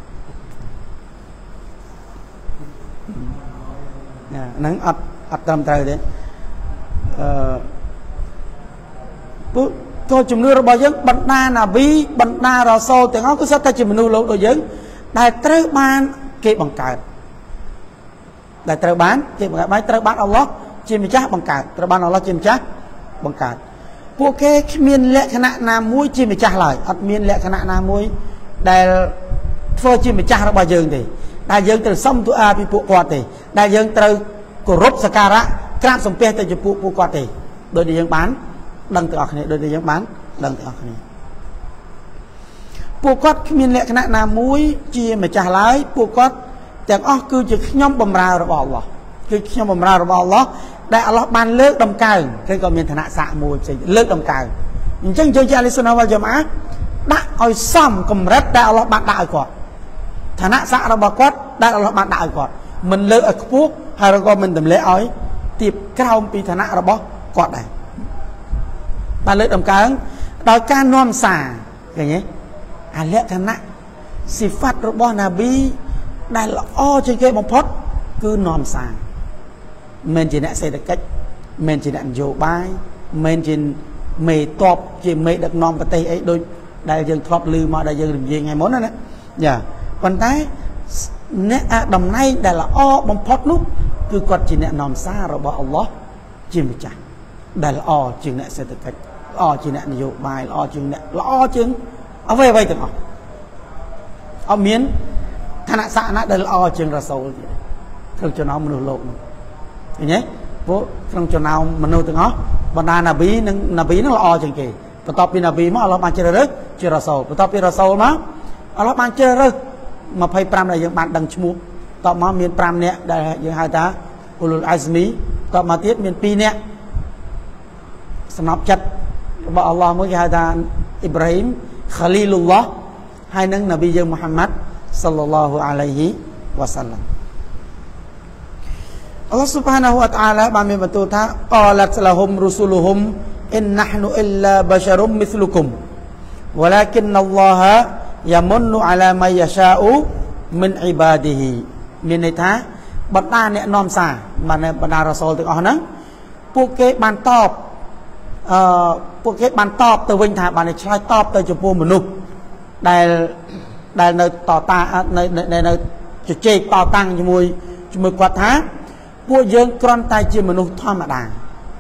nắng ắt tầm trời đấy thôi chùm nước bao giờ bận đa là vi bận đa rồi xô tiếng áo cứ sát ta chùm nước lâu rồi dấn đại trơ ban kê bằng card đại trơ bán kê bằng card trơ bán Allah chìm chắc bằng card trơ bán Allah chìm chắc bằng card ពួកគេគ្មានលក្ខណៈណាមួយជាម្ចាស់ឡើយអត់មានលក្ខណៈណាមួយដែលធ្វើជាម្ចាស់របស់យើងទេដែលយើងត្រូវសុំទូអាពីពួកគាត់ទេដែលយើងត្រូវគោរពសក្ការៈក្រាបសំពះទៅចំពោះពួកគាត់ទេដោយដែលយើងបានដឹងទាំងអស់គ្នាដោយដែលយើងបានដឹងទាំងអស់គ្នាពួកគាត់គ្មានលក្ខណៈណាមួយជាម្ចាស់ឡើយពួកគាត់ទាំងអស់គឺជាខ្ញុំបម្រើរបស់អល់ឡោះគឺខ្ញុំបម្រើរបស់អល់ឡោះដែលអល់ឡោះបានលើកដំកើងគេក៏មានឋានៈសាក់មួយផ្សេងលើកដំកើងអញ្ចឹងយើងជាអាលីសុនណាវ៉ាល់យ៉ាម៉ាដាក់ឲ្យសមកម្រិតដែលអល់ឡោះបានដាក់ឲ្យគាត់ឋានៈសាក់របស់គាត់ដែលអល់ឡោះបានដាក់ឲ្យគាត់មិនលើកឲ្យខ្ពស់ហើយក៏មិនទម្លាក់ឲ្យទាបក្រោមពីឋានៈរបស់គាត់ដែរបានលើកដំកើងដោយការនាំសារឃើញទេអាលក្ខណៈស៊ីហ្វាត់របស់ណាប៊ីដែលល្អជាងគេបំផុតគឺនាំសារមិនជាអ្នកសេដ្ឋកិច្ចមិនជាអ្នកនយោបាយមិនជាមេតបជាមេដឹកនាំប្រទេសអីដូចដែលយើងធ្លាប់ឮមកដែលយើងរំលាយថ្ងៃមុនណាយ៉ាប៉ុន្តែអ្នកតំណែងដែលល្អបំផុតនោះគឺគាត់ជាអ្នកនាំសាររបស់អល់ឡោះជាម្ចាស់ដែលល្អជាងអ្នកសេដ្ឋកិច្ចល្អជាងអ្នកនយោបាយល្អជាងអ្នកល្អជាងអ្វីទាំងអស់អត់មានឋានៈស័ក្តិណាដែលល្អជាងរ៉ាសូលទៀតក្នុងចំណោមមនុស្សលោកឃើញទេពួកក្នុងចំណោមមនុស្សទាំងអស់បណ្ដាណាប៊ីនិងណាប៊ីនឹងល្អជាងគេបន្ទាប់ពីណាប៊ីមកអល់ឡោះបានជ្រើសរើសជារ៉ាសូលបន្ទាប់ពីរ៉ាសូលមកអល់ឡោះបានជ្រើសរើស25ដែលយើងបានដឹងឈ្មោះតបមកមាន5នាក់ដែលយើងហៅថាអ៊ូលុលអាហ្មីតបមកទៀតមាន2នាក់សំណប់ចិត្តរបស់អល់ឡោះមួយគេហៅថាអ៊ីប្រាហ៊ីមខាលីលុលឡោះហើយនឹងណាប៊ីយើងមូហាម៉ាត់សល្លឡោះអាឡៃហ៊ីវ៉ាសាឡាំអល់ឡោះ سبحانه และ تعالى បានមានបន្ទូលថា قالت لهم رسلهم إن نحن إلا بشر مثلكم ولكن الله يمن على من يشاء من عباده មានន័យថាបណ្ដាអ្នកនាំសារបណ្ដារ៉ាសូលទាំងអស់ហ្នឹងពួកគេបានតបទៅវិញថាបានឆ្លើយតបទៅចំពោះមនុស្សដែលនៅតតានៅជជែកតតាំងជាមួយគាត់ថាពួកយើងគ្រាន់តែជាមនុស្សធម្មតា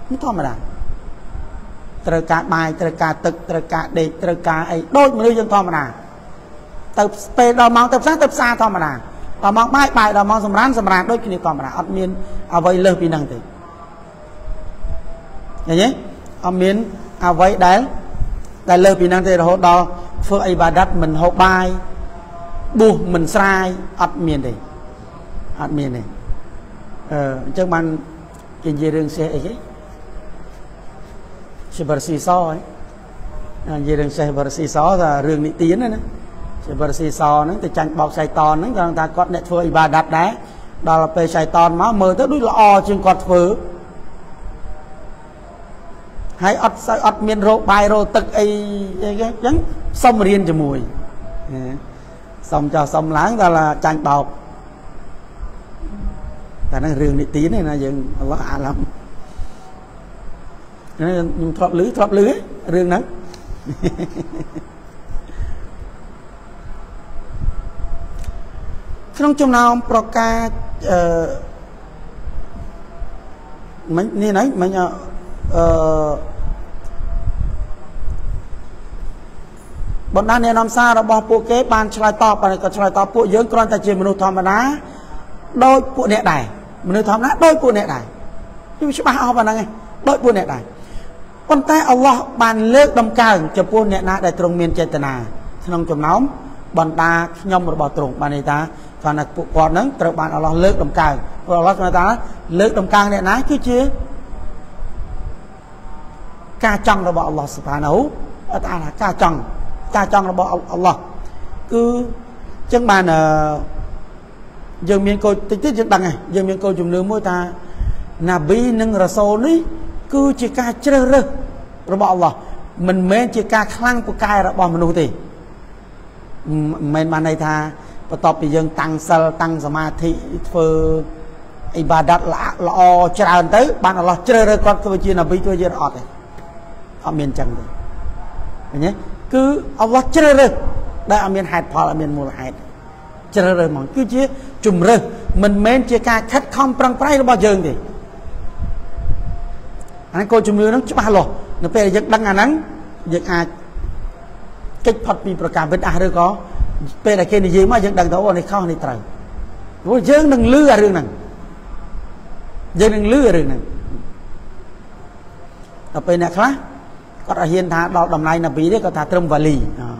ត្រូវការបាយត្រូវការទឹកត្រូវការដេកត្រូវការអីដូចមនុស្សយើងធម្មតាទៅពេលដល់ម៉ោងទៅផ្សារធម្មតាដល់ម៉ោងបាយដល់ម៉ោងសម្រានដូចគ្នាធម្មតាអត់មានអ្វីលើសពីហ្នឹងទេឃើញទេអត់មានអ្វីដែលលើសពីហ្នឹងទេរហូតដល់ធ្វើអ៊ីបាដាតមិនហូបបាយបួសមិនស្រាយអត់មានទេអញ្ចឹងបានគេនិយាយរឿងសេះអីគេសេះបរស៊ីសនិយាយរឿងសេះបរស៊ីសថារឿងនិទានណាសេះបរស៊ីសហ្នឹងទៅចាញ់បោកសៃតនហ្នឹងគាត់ថាគាត់អ្នកធ្វើអ៊ីបាដាតដែរដល់ពេលសៃតនមកមើលទៅដូចល្អជាងគាត់ធ្វើហើយអត់មានរោគបាយរោគទឹកអីចឹងសុំរៀនជាមួយសុំឡើងដល់ចាញ់បោកតែហ្នឹងរឿងនិទានណាយើងអល់ឡោះអាឡាំខ្ញុំធ្លាប់ឮរឿងហ្នឹងក្នុងចំណោមប្រកាសនេះបណ្ដាអ្នកនាំសាររបស់ពួកគេបានឆ្លើយតបហើយក៏ឆ្លើយតបពួកយើងគ្រាន់តែជាមនុស្សធម្មតាដោយពួកអ្នកដែរមនុស្សធម្មតាដោយពួកអ្នកដែរវាច្បាស់អស់ប៉ុណ្ណឹងឯងដោយពួកអ្នកដែរប៉ុន្តែអល់ឡោះបានលើកដំកើងចំពោះអ្នកណាដែលទ្រង់មានចេតនាក្នុងចំណោមបណ្ដាខ្ញុំរបស់ទ្រង់បានន័យថាគាត់ណាពួកគាត់នឹងត្រូវបានអល់ឡោះលើកដំកើងព្រោះអល់ឡោះគាត់ថាលើកដំកើងអ្នកណាគឺជាការចង់របស់អល់ឡោះស៊ុបហានាហ៊ូវតាអាឡាការចង់របស់អល់ឡោះគឺចឹងបានយើងមានកូនតិចយើងដឹងហើយយើងមានកូនជំនឿមួយថាណាប៊ីនិងរ៉ាសូលនេះគឺជាការជ្រើសរើសរបស់អល់ឡោះមិនមែនជាការខ្លាំងពូកែរបស់មនុស្សទេមិនមែនបានន័យថាបន្ទាប់ពីយើងតាំងសិលតាំងសមាធិធ្វើអ៊ីបាដាតល្អច្រើនទៅបានអល់ឡោះជ្រើសរើសគាត់ធ្វើជាណាប៊ីធ្វើជាអត់ទេអត់មានចឹងទេឃើញទេគឺអល់ឡោះជ្រើសរើសដែលអត់មានហេតុផលអត់មានមូលហេតុជ្រើសរើសហ្មងគឺជាជំរើសមិនមែនជាការខិតខំប្រឹងប្រែងរបស់យើងទេអានេះគោលជំនឿហ្នឹងច្បាស់លាស់នៅពេលដែលយើងដឹងអាហ្នឹងយើងអាចកិច្ចផុតពីប្រការវិតអះឬក៏ពេលដែលគេនិយាយមកយើងដឹងទៅអូនេះខុសនេះត្រូវព្រោះយើងនឹងលឺអារឿងហ្នឹងយើងនឹងលឺអារឿងហ្នឹងដល់ពេលអ្នកខ្លះគាត់ឲ្យហ៊ានថាដល់តម្លៃណាប៊ីទេគាត់ថាត្រឹមវ៉ាលី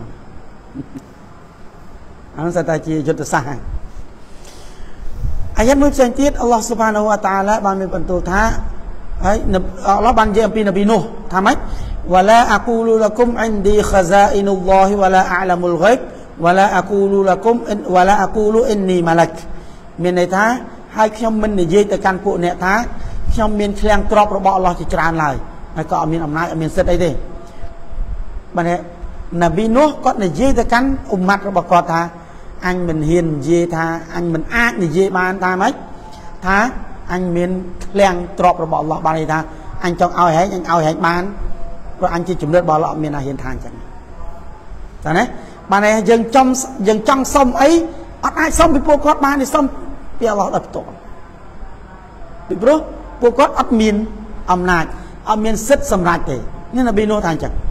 អានោះតែជាយុទ្ធសាស្ត្រអាយ៉ាតមួយផ្សេងទៀតអល់ឡោះស៊ុបហានាហ៊ូវតាអាឡាបានមានបន្ទូលថាហើយអល់ឡោះបាននិយាយអំពីនប៊ីនូហ៍ថាម៉េចវ៉ាឡាអាគូលូលគុមអ៊ីនឌីខហ្សាអ៊ីនុលឡោះវ៉ាឡាអាឡាមុលហ្គៃបវ៉ាឡាអាគូលូលគុមវ៉ាឡាអាគូលូអ៊ីននីម៉ាឡាក់មានន័យថាហើយខ្ញុំមិននិយាយទៅកាន់ពួកអ្នកថាខ្ញុំមានឃ្លាំងទ្រព្យរបស់អល់ឡោះជាច្រើនឡើយហើយក៏អត់មានអំណាចអត់មានសិទ្ធអីទេបាទណាប៊ីនូហ៍គាត់និយាយទៅកាន់អ៊ុម៉ាត់របស់គាត់ថាអញមិនហ៊ាននិយាយថាអញមិនអាចនិយាយបានថាម៉េចថាអញមានឃ្លាំងទ្រព្យរបស់អល់ឡោះបានន័យថាអញចង់ឲ្យហែងអញឲ្យហែងបានព្រោះអញជាជំនឿរបស់អល់ឡោះអត់មានអាហ៊ានថាអញ្ចឹងតែណាបានតែយើងចង់សុំអីអត់អាចសុំពីពួកគាត់បានទេសុំពីអល់ឡោះដោយផ្ទាល់ពីព្រោះពួកគាត់អត់មានអំណាចអត់មានសិទ្ធិសម្រេចទេនេះនប៊ីនូហ៍ថាអញ្ចឹង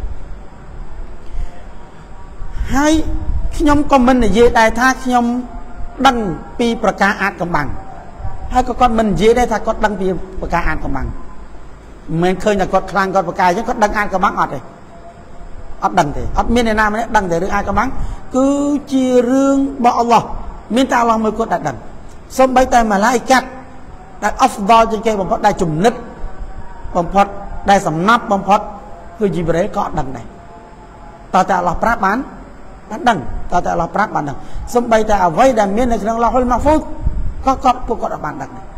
ហើយខ្ញុំក៏មិននិយាយដែរថាខ្ញុំដឹងពីប្រការអាចកំបាំងហើយក៏គាត់មិននិយាយដែរថាគាត់ដឹងពីប្រការអាចកំបាំងមិនមែនឃើញតែគាត់ខ្លាំងគាត់ប្រការអញ្ចឹងគាត់ដឹងអាចកំបាំងអត់ទេអត់ដឹងទេអត់មានអ្នកណាម្នាក់ដឹងតែរឿងអាចកំបាំងគឺជារឿងរបស់អល់ឡោះមានតែអល់ឡោះមួយគាត់ដែលដឹងសូម្បីតែម៉ាឡាអ៊ីកាត់ដែលអហ្វដលជាងគេបំផុតដែលចំណិតបំផុតដែលសំណាប់បំផុតគឺជីប្រេលក៏អត់ដឹងដែរតើតែអល់ឡោះប្រាប់បានដឹងតើតែអល់ឡោះប្រាប់បានដឹងសូម្បីតែអ្វីដែលមាននៅក្នុងឡោះហ៊ុលម៉ាហ្វូសក៏ពួកគាត់អត់បានដឹងដែរ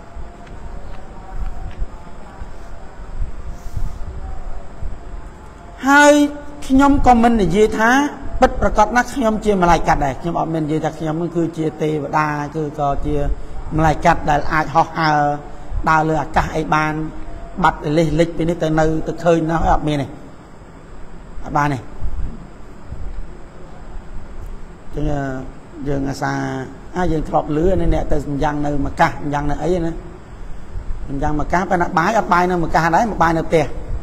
ហើយខ្ញុំក៏មិននិយាយថាពិតប្រកបណាស់ខ្ញុំជាម៉ាឡៃកាត់ដែរខ្ញុំអត់មាននិយាយថាខ្ញុំនឹងគឺជាទេវតាគឺក៏ជាម៉ាឡៃកាត់ដែលអាចហោះហើរដើរលើអាកាសអីបានបាត់លេសលិចពីនេះទៅនៅទៅឃើញណាស់អត់មានទេអត់បានទេចឹងយើងអាសាយើងធ្លាប់លឺអ្នកទៅសម្យ៉ាងនៅម្កាសសម្យ៉ាងនៅអីណាសម្យ៉ាងម្កាសប៉ុន្តែបាយអត់បាយនៅម្កាសដែរមកបាយនៅផ្ទះ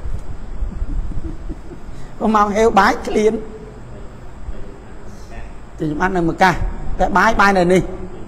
ព្រោះមកហេវបាយក្លៀនទីចំអិននៅម្កាសតែបាយនៅនេះ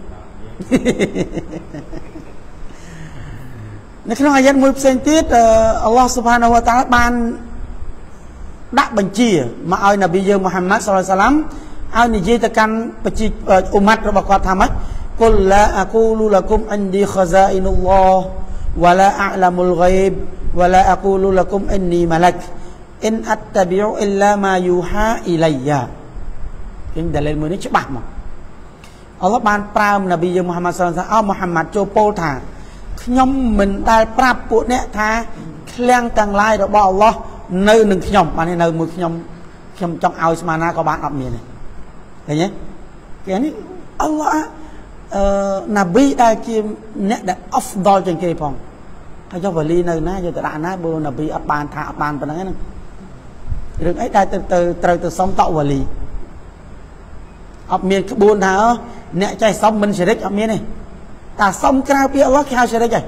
នៅក្នុងអាយ៉ាតមួយផ្សេងទៀតអល់ឡោះស៊ុបហានាហ៊ូវតាអាឡាបានដាក់បញ្ជាមកឲ្យនប៊ីយើងមូហាម៉ាត់សល្លឡោះអាឡៃហ៊ីវសល្លាមឲ្យនិយាយទៅកាន់ប្រជាអ៊ុម៉ាត់របស់គាត់ថាម៉េចគុលឡាអាគូលូលគុមអ៊ីនឌីខហ្សាអ៊ីនុលឡោះវ៉ាឡាអាឡាមុលហ្គៃបវ៉ាឡាអាគូលូលគុមអ៊ីននីម៉ាឡាក់អ៊ីនអត្តប៊ីអ៊ូអ៊ីឡាម៉ាយូហាអ៊ីឡៃយ៉ាគេដលិលមួយនេះច្បាស់មកអល់ឡោះបានប្រើនប៊ីយើងមូហាម៉ាត់សល្លឡោះអាឡៃហ៊ីវសល្លាមមូហាម៉ាត់ចូលពោលថាខ្ញុំមិនដែលប្រាប់ពួកអ្នកថាឃ្លាំងទាំងឡាយរបស់អល់ឡោះនៅនឹងខ្ញុំបាននៅមួយខ្ញុំចង់ឲ្យស្មានណាក៏បានអត់មានទេឃើញទេគេនេះអល់ឡោះណាប៊ីដែលជាអ្នកដែលអហ្វដលជាងគេផងហើយចុះវ៉ាលីនៅណាយកទៅដាក់ណាបើណាប៊ីអត់បានថាអត់បានប៉ុណ្្នឹងហ្នឹងរឿងអីដែលត្រូវទៅសុំតក់វ៉ាលីអត់មានក្បួនថាអ្នកចេះសុំមិនស្រិចអត់មានទេតែសុំក្រៅពីអល់ឡោះគេហៅស្រិចហើយ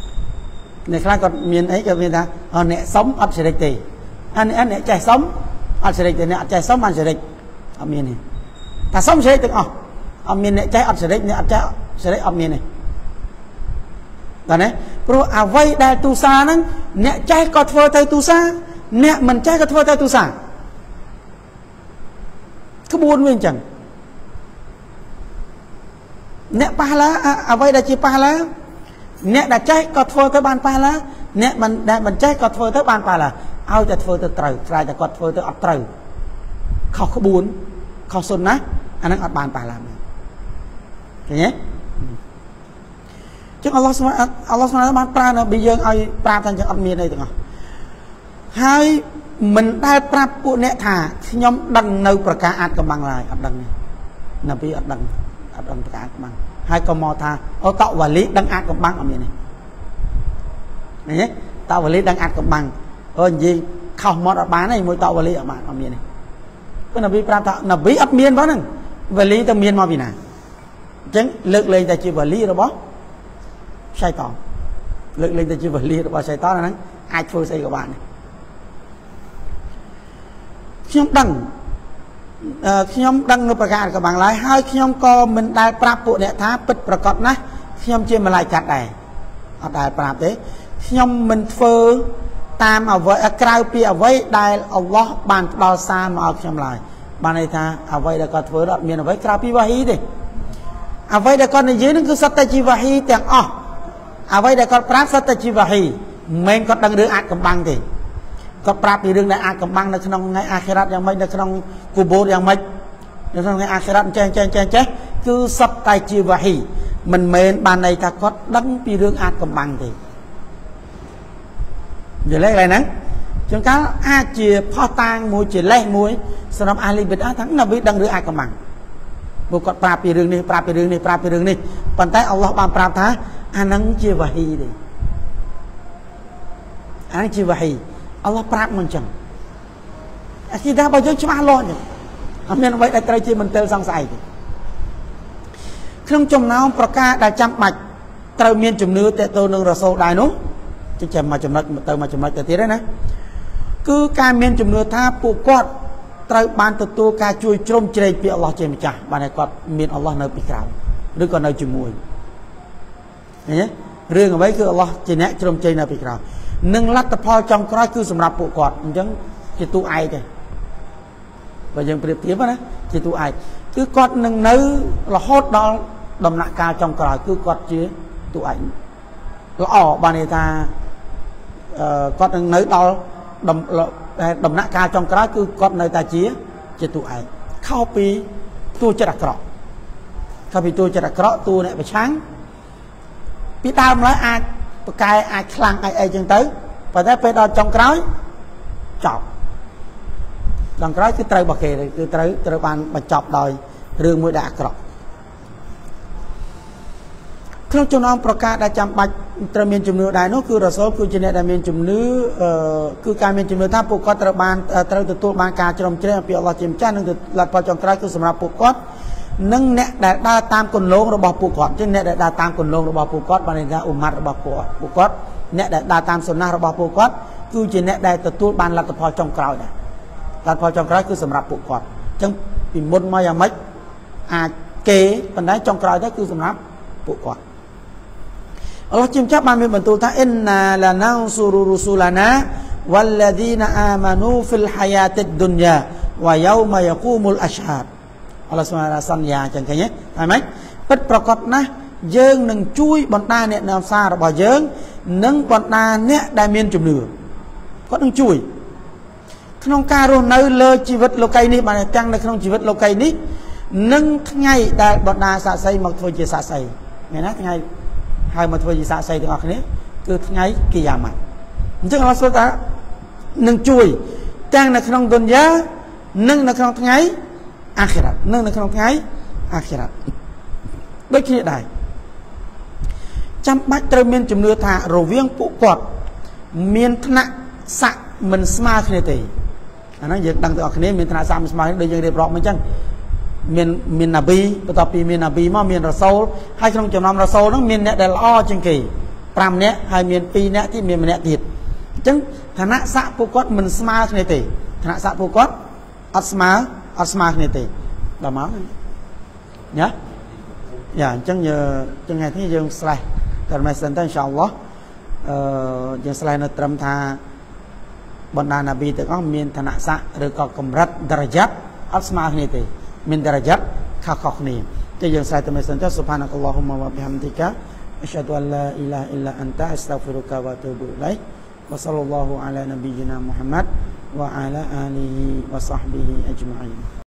អ្នកខ្លះគាត់មានអីគាត់មានថាអ្នកសុំអត់ស្រិចទេអ្នកចេះសុំអត់សេរីទេអ្នកអត់ចេះសុំបានសេរីអត់មានទេតែសុំសេរីទាំងអស់អត់មានអ្នកចេះអត់សេរីអ្នកអត់ចេះសេរីអត់មានទេបាទណាព្រោះអ្វីដែលទូសាហ្នឹងអ្នកចេះក៏ធ្វើទៅទូសាអ្នកមិនចេះក៏ធ្វើទៅទូសាក្បួនវាអញ្ចឹងអ្នកប៉ះឡាអ្វីដែលជាប៉ះឡាអ្នកដែលចេះក៏ធ្វើទៅបានប៉ះឡាអ្នកមិនចេះក៏ធ្វើទៅបានប៉ះឡាឲ្យតែធ្វើទៅត្រូវខ្លាចតែគាត់ធ្វើទៅអត់ត្រូវខុសក្បួនខុសសុនណាអាហ្នឹងអត់បានប៉ះឡាទេឃើញទេចឹងអល់ឡោះស្មាបានប្រើនៅពីយើងឲ្យប្រាប់ថាចឹងអត់មានអីទាំងអស់ហើយមិនដែលប្រាប់ពួកអ្នកថាខ្ញុំដឹងនៅប្រការអាចកំបាំងឡើយអត់ដឹងទេណាពីអត់ដឹងប្រការកំបាំងហើយក៏មកថាអូតវ៉ាលីដឹងអាចកំបាំងអត់មានទេឃើញទេតវ៉ាលីដឹងអាចកំបាំងអូនិយាយខុសមកអត់បានទេមួយតវ៉ាលីអត់បានអត់មានទេព្រោះណាពីប្រាប់ថាណាពីអត់មានផងហ្នឹងវ៉ាលីទៅមានមកពីណាអញ្ចឹងលើកលែងតែជាវ៉ាលីរបស់ឆៃតនលើកលែងទៅជាវ៉ាលីរបស់ឆៃតនហ្នឹងអាចធ្វើស្អីក៏បានដែរខ្ញុំដឹងនៅប្រការកំបាំងឡើយហើយខ្ញុំក៏មិនដែលប្រាប់ពួកអ្នកថាពិតប្រកបណាស់ខ្ញុំជាម្លាយកាត់ដែរអត់ដែលប្រាប់ទេខ្ញុំមិនធ្វើតាមអ្វីក្រៅពីអ្វីដែលអល់ឡោះបានផ្ដល់សារមកឲ្យខ្ញុំឡើយបានន័យថាអ្វីដែលគាត់ធ្វើអត់មានអ្វីក្រៅពីវ៉ាហ៊ីទេអ្វីដែលគាត់និយាយនឹងគឺសុទ្ធតែជាវ៉ាហ៊ីទាំងអស់អ្វីដែលគាត់ប្រាប់សុទ្ធតែជាវ៉ាហ៊ីមិនមែនគាត់ដឹងរឿងអាចកំបាំងទេគាត់ប្រាប់ពីរឿងដែលអាចកំបាំងនៅក្នុងថ្ងៃអាខិរ៉ាត់យ៉ាងម៉េចនៅក្នុងគូបូរយ៉ាងម៉េចនៅក្នុងថ្ងៃអាខិរ៉ាត់ចេះគឺសុទ្ធតែជាវ៉ាហ៊ីមិនមែនបានន័យថាគាត់ដឹងពីរឿងអាចកំបាំងទេយល់ទេកន្លែងហ្នឹងជួនកាលអាចជាផុសតាងមួយជាលេសមួយសម្រាប់អាលីបិទថាណាវីដឹងរឿងអាចកំបាំងព្រោះគាត់ប្រាប់ពីរឿងនេះប្រាប់ពីរឿងនេះប៉ុន្តែអល់ឡោះបានប្រាប់ថាអាហ្នឹងជាវ៉ាហ៊ីទេអាហ្នឹងជាវ៉ាហ៊ីអល់ឡោះប្រាប់មកអញ្ចឹងអាគីដារបស់យើងច្បាស់លាស់អញ្ចឹងអត់មានអ្វីដែលត្រូវជាមន្ទិលសង្ស័យទេក្នុងចំណោមប្រការដែលចាំបាច់ត្រូវមានជំនឿតេតទៅនឹងរ៉ាសូលដែរនោះចាំមកចំណុចទៅទៀតណាគឺការមានជំនឿថាពួកគាត់ត្រូវបានទទួលការជួយជ្រោមជ្រែងពីអល់ឡោះជាម្ចាស់បានតែគាត់មានអល់ឡោះនៅពីក្រៅឬក៏នៅជាមួយឃើញទេរឿងអ្វីគឺអល់ឡោះជាអ្នកជ្រោមជ្រែងនៅពីក្រៅនឹងលទ្ធផលចុងក្រោយគឺសម្រាប់ពួកគាត់អញ្ចឹងជាតួឯកទេបើយើងប្រៀបធៀបណាជាតួឯកគឺគាត់នឹងនៅរហូតដល់ដំណាក់កាលចុងក្រោយគឺគាត់ជាតួឯកល្អបានន័យថាគាត់នឹងនៅដល់ដំណាក់កាលចុងក្រោយគឺគាត់នៅតែជាតួឯកខុសពីតួចិត្តអាក្រក់ខុសពីតួចិត្តអាក្រក់តួអ្នកប្រឆាំងពីដើមឡើយអាចប្រកែអាចខ្លាំងអីចឹងទៅប៉ុន្តែពេលដល់ចុងក្រោយចប់ចុងក្រោយគឺត្រូវរបស់គេគឺត្រូវបានបញ្ចប់ដោយរឿងមួយដែលអាក្រក់ក្នុងចំណោមប្រការដែលចាំបាច់ត្រូវមានជំនឿដែរនោះគឺរ៉ាសូលគឺជាអ្នកដែលមានជំនឿគឺការមានជំនឿថាពួកគាត់ត្រូវទទួលបានការជ្រោមជ្រែងពីអល់ឡោះជាម្ចាស់និងលទ្ធផលចុងក្រោយគឺសម្រាប់ពួកគាត់និងអ្នកដែលដើរតាមគន្លងរបស់ពួកគាត់ជាអ្នកដែលដើរតាមគន្លងរបស់ពួកគាត់បានន័យថាអ៊ុម៉ាត់របស់ពួកគាត់អ្នកដែលដើរតាមសុណាស់របស់ពួកគាត់គឺជាអ្នកដែលទទួលបានលទ្ធផលចុងក្រោយដែរលទ្ធផលចុងក្រោយគឺសម្រាប់ពួកគាត់អញ្ចឹងពីមុនមកយ៉ាងម៉េចអាចគេប៉ុន្តែចុងក្រោយទៅគឺសម្រាប់ពួកគាត់អល់ឡោះជាម្ចាស់បានមានបន្ទូលថាអ៊ីនណាឡាណាស៊ូរូរូស៊ូឡាណាវ៉ាល់ឡាឌីណាអាម៉ានូហ្វីលហាយ៉ាតិដឌុនយ៉ាវ៉ាយោម៉ាយ៉ាគូមុលអាស្ហាដអល់ឡោះសុបហានសន្យាចឹងឃើញទេហើយម៉េចពិតប្រកបណាស់យើងនឹងជួយបណ្ដាអ្នកនៅសាររបស់យើងនិងបណ្ដាអ្នកដែលមានជំនឿគាត់នឹងជួយក្នុងការរស់នៅលើជីវិតលោកីនេះបានទាំងនៅក្នុងជីវិតលោកីនេះនិងថ្ងៃដែលបណ្ដាសាក្សីមកធ្វើជាសាក្សីមែនណាថ្ងៃហើយមកធ្វើជាសាក្សីទាំងអស់គ្នាគឺថ្ងៃគីយ៉ាម៉ាត់អញ្ចឹងអល់ឡោះសុបហាននឹងជួយទាំងនៅក្នុងឌុនយ៉ានិងនៅក្នុងថ្ងៃអាខិរ៉ាត់និងនៅក្នុងថ្ងៃអាខិរ៉ាត់ដូចគ្នាដែរចាំបាច់ត្រូវមានជំនឿថារវាងពួកគាត់មានឋានៈស័ក្តិមិនស្មើគ្នាទេអាហ្នឹងយើងដឹងទាំងអស់គ្នាមានឋានៈស័ក្តិមិនស្មើគ្នាដូចយើងរៀបរាប់មកអញ្ចឹងមានណាប៊ីបន្ទាប់ពីមានណាប៊ីមកមានរ៉ាសូលហើយក្នុងចំណោមរ៉ាសូលហ្នឹងមានអ្នកដែលល្អជាងគេ5នាក់ហើយមាន2នាក់ទៀតមានម្នាក់ទៀតអញ្ចឹងឋានៈស័ក្តិពួកគាត់មិនស្មើគ្នាទេឋានៈស័ក្តិពួកគាត់អត់ស្មើគ្នាទេដល់មកញ៉ាយ៉ាអញ្ចឹងថ្ងៃនេះយើងស្លេះតែមិនសិនទៅអ៊ីនសាអល់ឡោះយើងស្លេះនៅត្រឹមថាបណ្ដាណាប៊ីទាំងអស់មានឋានៈស័ក្តិឬក៏កម្រិតដរយ៉ាត់អត់ស្មើគ្នាទេមានដរយ៉ាត់ខុសៗគ្នាតែយើងស្លេះតែមិនសិនទៅស៊ុបហានកអល់ឡោះម៉ាវ៉ាប៊ីហាំឌីកាអស្ហាឌុអលឡាអ៊ីឡាហ៍អ៊ីឡាអន្តាអស្តាហ្វីរុកាវ៉ាទូប៊ូអ៊ីឡៃវ៉ាសល្លឡោះអាឡានប៊ីយីណាមុហាម៉ាត់វ៉ាអាឡាអាលីហ៊ីវ៉ាសហ្ប៊ីហ៊ីអជ្ម៉ាអ៊ីន